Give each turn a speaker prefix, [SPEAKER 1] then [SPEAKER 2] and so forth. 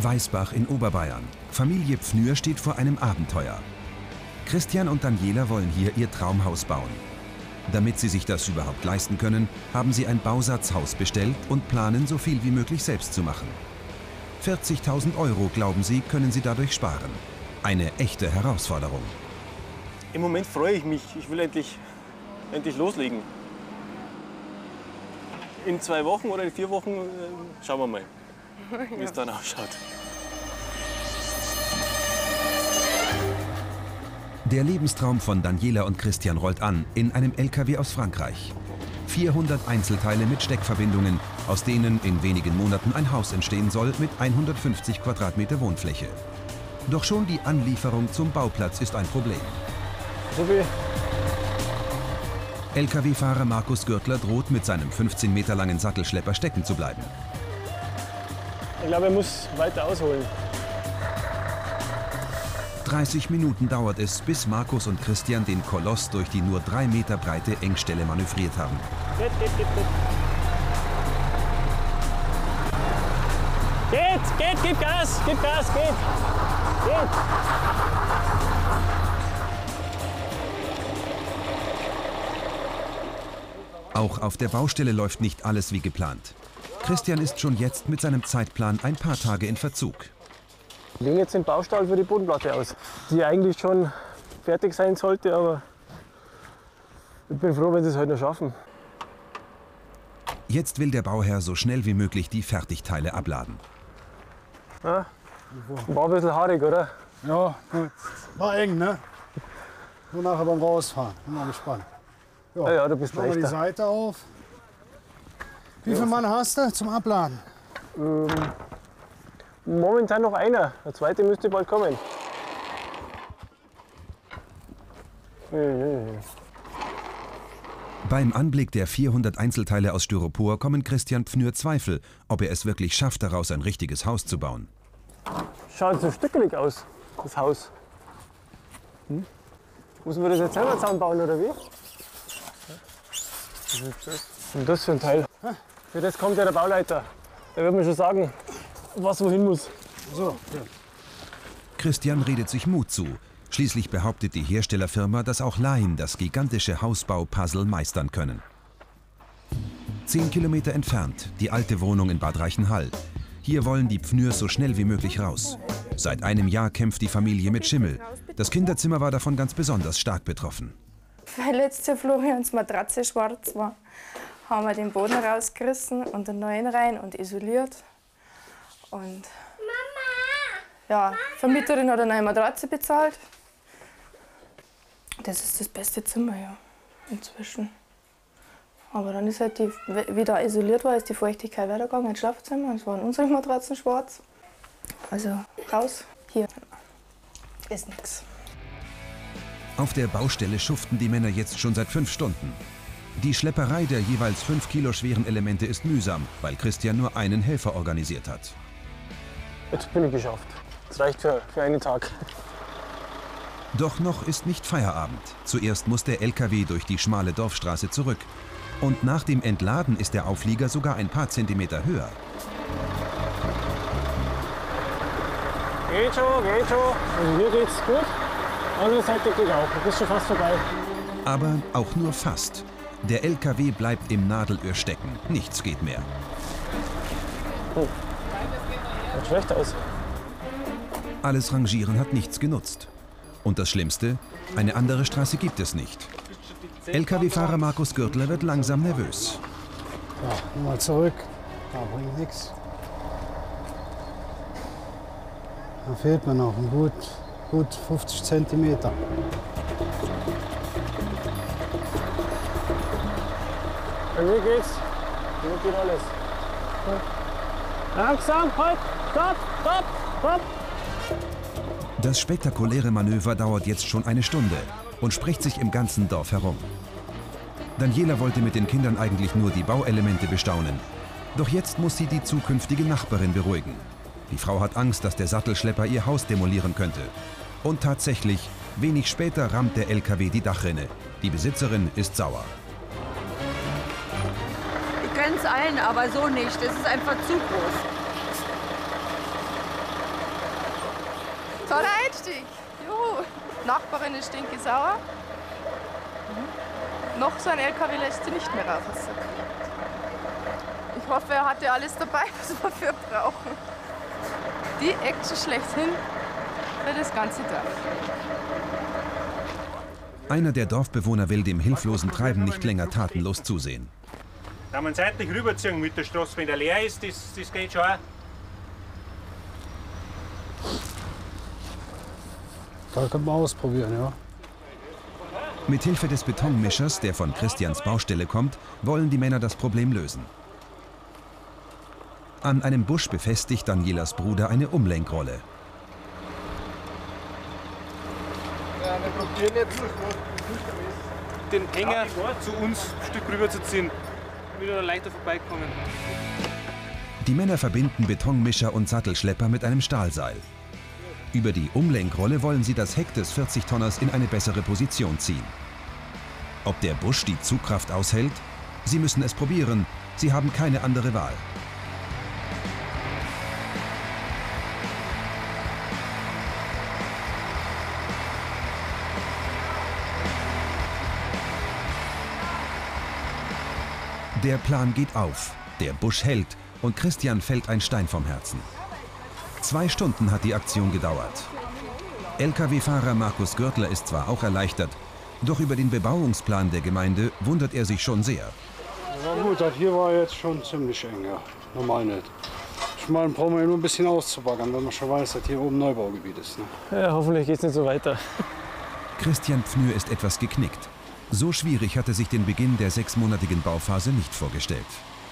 [SPEAKER 1] Weißbach in Oberbayern. Familie Pfnür steht vor einem Abenteuer. Christian und Daniela wollen hier ihr Traumhaus bauen. Damit sie sich das überhaupt leisten können, haben sie ein Bausatzhaus bestellt und planen, so viel wie möglich selbst zu machen. 40.000 Euro, glauben sie, können sie dadurch sparen. Eine echte Herausforderung.
[SPEAKER 2] Im Moment freue ich mich. Ich will endlich loslegen. In 2 Wochen oder in 4 Wochen schauen wir mal, wie es dann ausschaut.
[SPEAKER 1] Der Lebenstraum von Daniela und Christian rollt an in einem LKW aus Frankreich. 400 Einzelteile mit Steckverbindungen, aus denen in wenigen Monaten ein Haus entstehen soll mit 150 Quadratmeter Wohnfläche. Doch schon die Anlieferung zum Bauplatz ist ein Problem. LKW-Fahrer Markus Gürtler droht mit seinem 15 Meter langen Sattelschlepper stecken zu bleiben.
[SPEAKER 2] Ich glaube, er muss weiter ausholen.
[SPEAKER 1] 30 Minuten dauert es, bis Markus und Christian den Koloss durch die nur 3 Meter breite Engstelle manövriert haben.
[SPEAKER 2] Geht, Gas, geht.
[SPEAKER 1] Auch auf der Baustelle läuft nicht alles wie geplant. Christian ist schon jetzt mit seinem Zeitplan ein paar Tage in Verzug.
[SPEAKER 2] Wir legen jetzt den Baustall für die Bodenplatte aus, die eigentlich schon fertig sein sollte, aber ich bin froh, wenn sie es heute noch schaffen.
[SPEAKER 1] Jetzt will der Bauherr so schnell wie möglich die Fertigteile abladen.
[SPEAKER 2] Ja, war ein bisschen haarig, oder?
[SPEAKER 3] Ja, gut. War eng, ne? Nur nachher beim Rausfahren. Bin mal gespannt.
[SPEAKER 2] Ja, du bist
[SPEAKER 3] leichter. Machen wir die Seite auf. Wie viele Mann hast du zum Abladen?
[SPEAKER 2] Momentan noch einer. Der zweite müsste bald kommen.
[SPEAKER 1] Beim Anblick der 400 Einzelteile aus Styropor kommen Christian Pfnür Zweifel, ob er es wirklich schafft, daraus ein richtiges Haus zu bauen.
[SPEAKER 2] Schaut so stückelig aus, das Haus. Müssen wir das jetzt selber zusammenbauen, oder wie? Was ist das für ein Teil? Für das kommt ja der Bauleiter. Der wird mir schon sagen, was wohin muss.
[SPEAKER 3] So, ja.
[SPEAKER 1] Christian redet sich Mut zu. Schließlich behauptet die Herstellerfirma, dass auch Laien das gigantische Hausbau-Puzzle meistern können. 10 Kilometer entfernt, die alte Wohnung in Bad Reichenhall. Hier wollen die Pfnürs so schnell wie möglich raus. Seit einem Jahr kämpft die Familie mit Schimmel. Das Kinderzimmer war davon ganz besonders stark betroffen.
[SPEAKER 4] Weil letzte Florians Matratze schwarz war, haben wir den Boden rausgerissen und einen neuen rein und isoliert. Und ja, die Vermieterin hat eine neue Matratze bezahlt. Das ist das beste Zimmer, ja, inzwischen. Aber dann ist halt wieder isoliert war, ist die Feuchtigkeit weitergegangen ins Schlafzimmer. Es waren unsere Matratzen schwarz. Also raus, hier ist nichts.
[SPEAKER 1] Auf der Baustelle schuften die Männer jetzt schon seit 5 Stunden. Die Schlepperei der jeweils 5 Kilo schweren Elemente ist mühsam, weil Christian nur einen Helfer organisiert hat.
[SPEAKER 2] Jetzt bin ich geschafft. Das reicht für einen Tag.
[SPEAKER 1] Doch noch ist nicht Feierabend. Zuerst muss der LKW durch die schmale Dorfstraße zurück. Und nach dem Entladen ist der Auflieger sogar ein paar Zentimeter höher.
[SPEAKER 2] Geht schon. Also hier geht's gut. Andere Seite geht auch. Du bist schon fast vorbei.
[SPEAKER 1] Aber auch nur fast. Der LKW bleibt im Nadelöhr stecken. Nichts geht mehr.
[SPEAKER 2] Sieht schlecht aus.
[SPEAKER 1] Alles Rangieren hat nichts genutzt. Und das Schlimmste, eine andere Straße gibt es nicht. LKW-Fahrer Markus Gürtler wird langsam nervös.
[SPEAKER 3] Ja, nochmal zurück. Da bringt nichts. Da fehlt mir noch ein gut 50 Zentimeter.
[SPEAKER 2] Bei mir geht's. Hier geht alles. Langsam, halt, stopp.
[SPEAKER 1] Das spektakuläre Manöver dauert jetzt schon eine Stunde und spricht sich im ganzen Dorf herum. Daniela wollte mit den Kindern eigentlich nur die Bauelemente bestaunen. Doch jetzt muss sie die zukünftige Nachbarin beruhigen. Die Frau hat Angst, dass der Sattelschlepper ihr Haus demolieren könnte. Und tatsächlich, wenig später rammt der LKW die Dachrinne. Die Besitzerin ist sauer.
[SPEAKER 5] Ich gönn's allen, aber so nicht. Das ist einfach zu groß. Toller Einstieg. Juhu. Nachbarin ist stinkesauer. Noch so ein LKW lässt sie nicht mehr raus. Ich hoffe, er hatte alles dabei, was wir dafür brauchen. Die Action schlechthin für das ganze Dorf.
[SPEAKER 1] Einer der Dorfbewohner will dem hilflosen Treiben nicht länger tatenlos zusehen.
[SPEAKER 6] Kann man seitlich rüberziehen mit der Straße, wenn der leer ist, das geht schon auch.
[SPEAKER 3] Da kann man ausprobieren, ja.
[SPEAKER 1] Mithilfe des Betonmischers, der von Christians Baustelle kommt, wollen die Männer das Problem lösen. An einem Busch befestigt Danielas Bruder eine Umlenkrolle.
[SPEAKER 7] Ja, wir probieren jetzt den Hänger zu uns ein Stück rüber zu ziehen, wieder leichter vorbeikommen.
[SPEAKER 1] Die Männer verbinden Betonmischer und Sattelschlepper mit einem Stahlseil. Über die Umlenkrolle wollen sie das Heck des 40-Tonners in eine bessere Position ziehen. Ob der Busch die Zugkraft aushält? Sie müssen es probieren. Sie haben keine andere Wahl. Der Plan geht auf. Der Busch hält und Christian fällt ein Stein vom Herzen. 2 Stunden hat die Aktion gedauert. Lkw-Fahrer Markus Gürtler ist zwar auch erleichtert, doch über den Bebauungsplan der Gemeinde wundert er sich schon sehr.
[SPEAKER 3] Ja gut, das hier war jetzt schon ziemlich eng, ja. Normal nicht. Ich meine, brauchen wir nur ein bisschen auszubaggern, wenn man schon weiß, dass hier oben Neubaugebiet ist. Ne?
[SPEAKER 2] Ja, hoffentlich geht es nicht so weiter.
[SPEAKER 1] Christian Pfnür ist etwas geknickt. So schwierig hatte sich den Beginn der 6-monatigen Bauphase nicht vorgestellt.